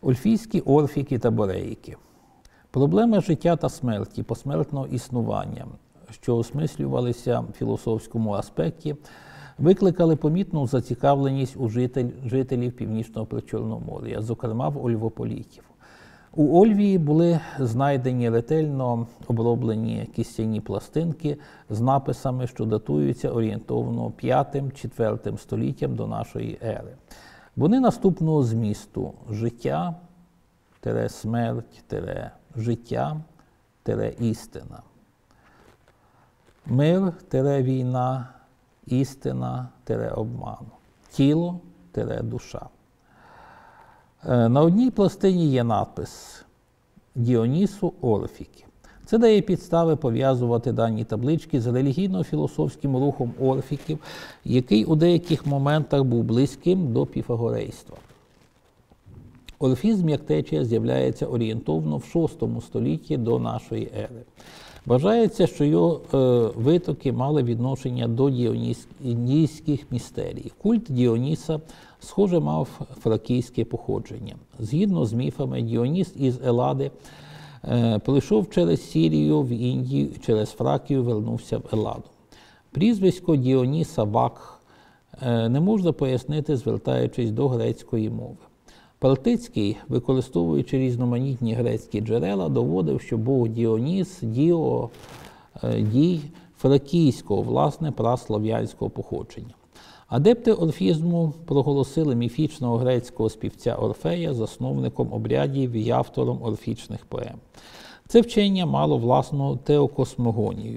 Ольфійські орфіки та бореїки. Проблеми життя та смерті, посмертного існування, що осмислювалися в філософському аспекті, викликали помітну зацікавленість у жителів Північного Причорномор'я, зокрема в ольвополітів. У Ольвії були знайдені ретельно оброблені кістяні пластинки з написами, що датуються орієнтовно 5-4 століттям до нашої ери. Вони наступного змісту: життя, смерть, життя, істина. Мир, війна, істина, обман. Тіло, душа. На одній пластині є надпис «Діонісу Орфіки». Це дає підстави пов'язувати дані таблички з релігійно-філософським рухом орфіків, який у деяких моментах був близьким до піфагорейства. Орфізм як течія з'являється орієнтовно в VI столітті до нашої ери. Вважається, що його витоки мали відношення до діонісійських містерій. Культ Діоніса, схоже, мав фракійське походження. Згідно з міфами, Діоніс із Елади пройшов через Сірію в Індію, через Фракію вернувся в Еладу. Прізвисько Діоніса Вакх не можна пояснити, звертаючись до грецької мови. Партицький, використовуючи різноманітні грецькі джерела, доводив, що бог Діоніс, дій фракійського, власне, праслав'янського походження. Адепти орфізму проголосили міфічного грецького співця Орфея засновником обрядів і автором орфічних поем. Це вчення мало власну теокосмогонію.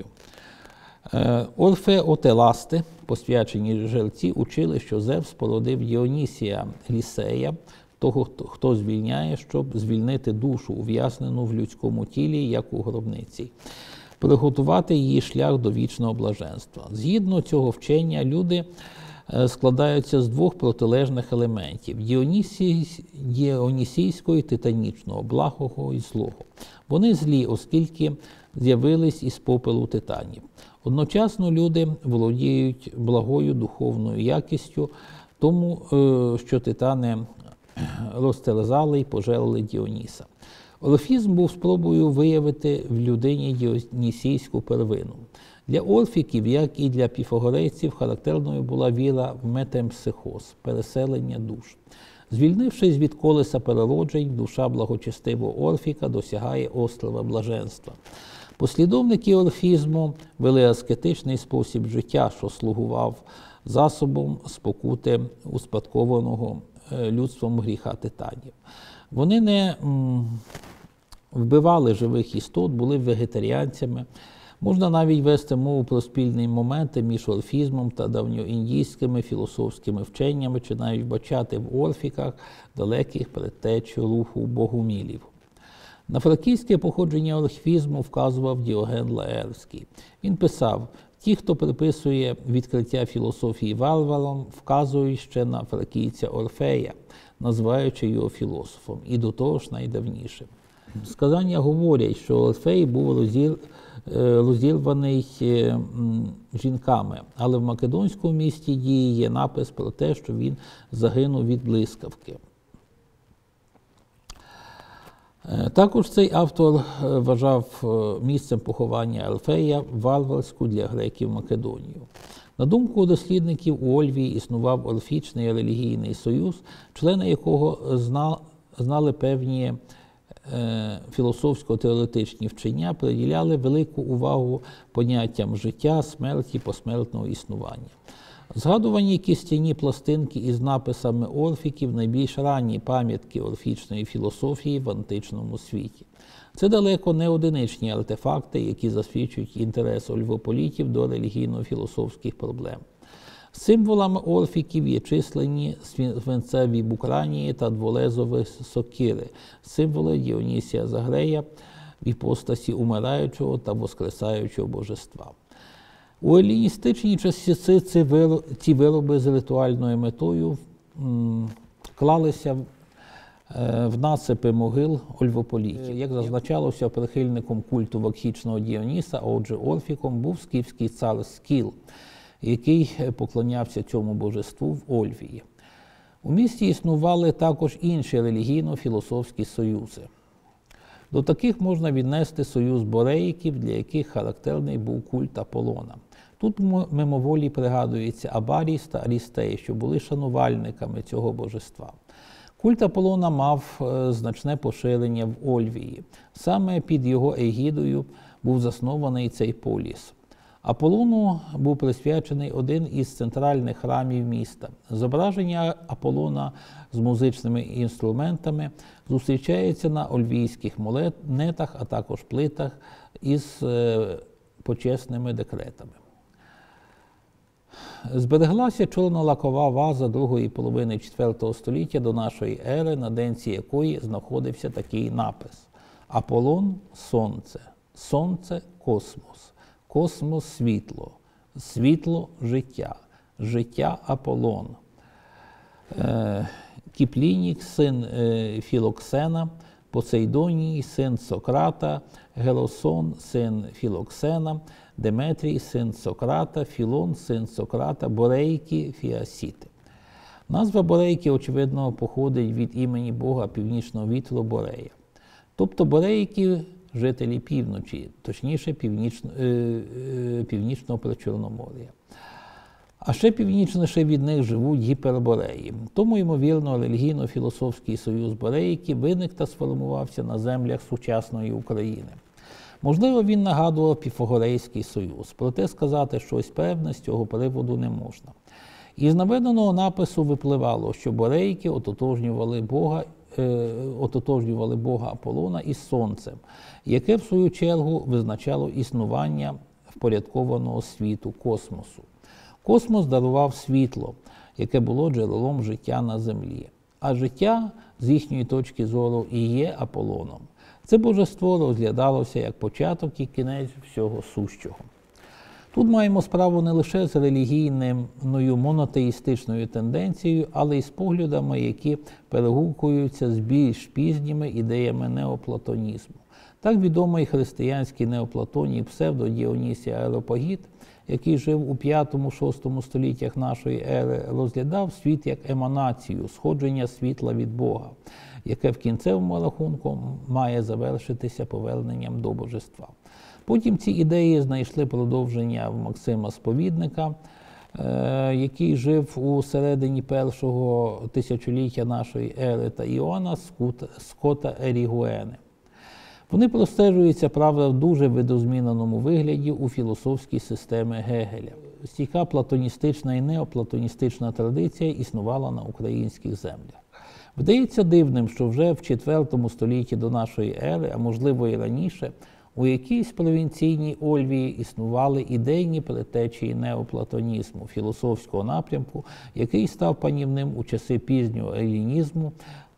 Орфеотеласти, посвячені жерці, учили, що Зевс породив Діонісія Лісея, того, хто звільняє, щоб звільнити душу, ув'язнену в людському тілі, як у гробниці, приготувати її шлях до вічного блаженства. Згідно цього вчення, люди складаються з двох протилежних елементів – діонісійського і титанічного, благого і злого. Вони злі, оскільки з'явились із попелу титанів. Одночасно люди володіють благою духовною якістю, тому що титани розтерзали і пожерли Діоніса. Орфізм був спробою виявити в людині діонісійську первину. Для орфіків, як і для піфагорейців, характерною була віра в метемпсихоз – переселення душ. Звільнившись від колеса перероджень, душа благочестивого орфіка досягає острова блаженства. Послідовники орфізму вели аскетичний спосіб життя, що слугував засобом спокути успадкованого людством гріха титанів. Вони не вбивали живих істот, були вегетаріанцями. Можна навіть вести мову про спільні моменти між орфізмом та давньоіндійськими філософськими вченнями, чи навіть бачати в орфіках далеких предтеч руху богомілів. На фракійське походження орфізму вказував Діоген Лаерський. Він писав: ті, хто приписує відкриття філософії варварам, вказують ще на фракійця Орфея, називаючи його філософом, і до того ж найдавнішим. Сказання говорять, що Орфей був розірваний жінками, але в македонському місті Дії є напис про те, що він загинув від блискавки. Також цей автор вважав місцем поховання Орфея варварську для греків Македонію. На думку дослідників, у Ольвії існував орфічний релігійний союз, члени якого знали певні філософсько-теоретичні вчення, приділяли велику увагу поняттям життя, смерті, посмертного існування. Згадувані кістяні пластинки із написами орфіків – найбільш ранні пам'ятки орфічної філософії в античному світі. Це далеко не одиничні артефакти, які засвідчують інтерес ольвополітів до релігійно-філософських проблем. Символами орфіків є численні свинцеві букранії та дволезові сокири, символи Діонісія Загрея в іпостасі умираючого та воскресаючого божества. У еліністичні часи ці вироби з ритуальною метою клалися в насипи могил ольвополітів. Як зазначалося, прихильником культу вакхічного Діоніса, а отже орфіком, був скіфський цар Скіл, який поклонявся цьому божеству в Ольвії. У місті існували також інші релігійно-філософські союзи. До таких можна віднести союз Бореїків, для яких характерний був культ Аполлона. Тут мимоволі пригадується Абаріс та Арістей, що були шанувальниками цього божества. Культ Аполлона мав значне поширення в Ольвії. Саме під його егідою був заснований цей поліс. Аполлону був присвячений один із центральних храмів міста. Зображення Аполлона з музичними інструментами зустрічається на ольвійських монетах, а також плитах із почесними декретами. Збереглася чорнолакова ваза другої половини IV століття до нашої ери, на денці якої знаходився такий напис: «Аполлон – сонце, сонце – космос, космос – світло, світло – життя, життя – Аполлон». Кіплінік, син Філоксена, Посейдоній, син Сократа, Гелосон, син Філоксена, Деметрій, син Сократа, Філон, син Сократа, Борейки, Фіасіти. Назва Борейки, очевидно, походить від імені бога північного вітру Борея. Тобто Борейки – жителі півночі, точніше північного Причорномор'я. А ще північніше від них живуть гіпербореї. Тому, ймовірно, релігійно-філософський союз Бореїків виник та сформувався на землях сучасної України. Можливо, він нагадував Піфагорейський союз, проте сказати щось певне з цього приводу не можна. Із наведеного напису випливало, що Бореїки ототожнювали бога Аполлона із сонцем, яке, в свою чергу, визначало існування впорядкованого світу космосу. Космос дарував світло, яке було джерелом життя на землі. А життя, з їхньої точки зору, і є Аполлоном. Це божество розглядалося як початок і кінець всього сущого. Тут маємо справу не лише з релігійною монотеїстичною тенденцією, але й з поглядами, які перегукуються з більш пізніми ідеями неоплатонізму. Так відомий християнський неоплатонік псевдодіонісій Ареопагіт, який жив у 5-6 століттях нашої ери, розглядав світ як еманацію, сходження світла від Бога, яке в кінцевому рахунку має завершитися поверненням до божества. Потім ці ідеї знайшли продовження в Максима Сповідника, який жив у середині першого тисячоліття нашої ери, та Іоанна Скотта Ерігуени. Вони простежуються, правда, в дуже видозміненому вигляді у філософській системі Гегеля. Стійка платоністична і неоплатоністична традиція існувала на українських землях. Видається дивним, що вже в IV столітті до нашої ери, а можливо і раніше, у якійсь провінційній Ольвії існували ідейні предтечії неоплатонізму, філософського напрямку, який став панівним у часи пізнього елінізму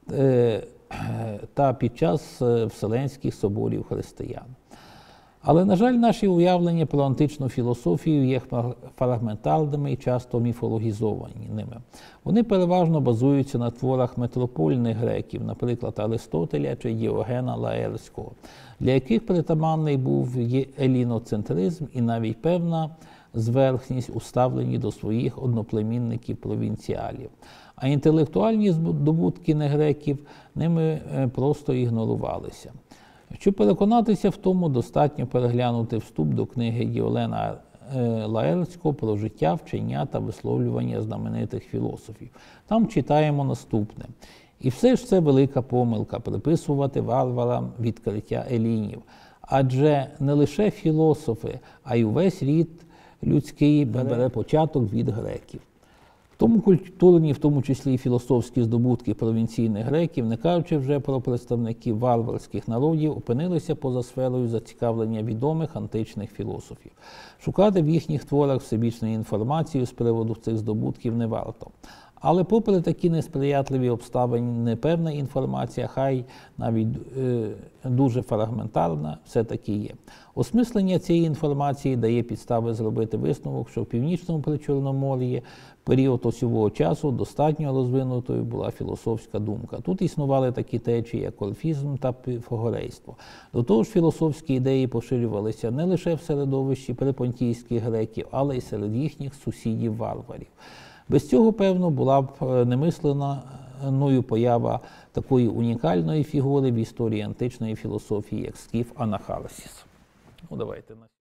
та під час Вселенських соборів християн. Але, на жаль, наші уявлення про античну філософію є фрагментарними і часто міфологізованими. Вони переважно базуються на творах метропольних греків, наприклад, Аристотеля чи Діогена Лаерського, для яких притаманний був еліноцентризм і навіть певна зверхність у ставленні до своїх одноплемінників-провінціалів. А інтелектуальні здобутки негреків ними просто ігнорувалися. Щоб переконатися в тому, достатньо переглянути вступ до книги Діогена Лаерського про життя, вчення та висловлювання знаменитих філософів. Там читаємо наступне. І все ж це велика помилка – приписувати варварам відкриття елінів. Адже не лише філософи, а й увесь рід людський бере початок від греків. Тому культурні, в тому числі і філософські здобутки провінційних греків, не кажучи вже про представників варварських народів, опинилися поза сферою зацікавлення відомих античних філософів. Шукати в їхніх творах всебічної інформації з приводу цих здобутків не варто. Але попри такі несприятливі обставини, певна інформація, хай навіть дуже фрагментарна, все-таки є. Осмислення цієї інформації дає підстави зробити висновок, що в Північному Причорномор'ї період осьового часу достатньо розвинутою була філософська думка. Тут існували такі течії, як орфізм та піфагорейство. До того ж, філософські ідеї поширювалися не лише в середовищі препонтійських греків, але й серед їхніх сусідів-варварів. Без цього, певно, була б немисленою поява такої унікальної фігури в історії античної філософії, як Скіф Анахарсіс. Ну, давайте.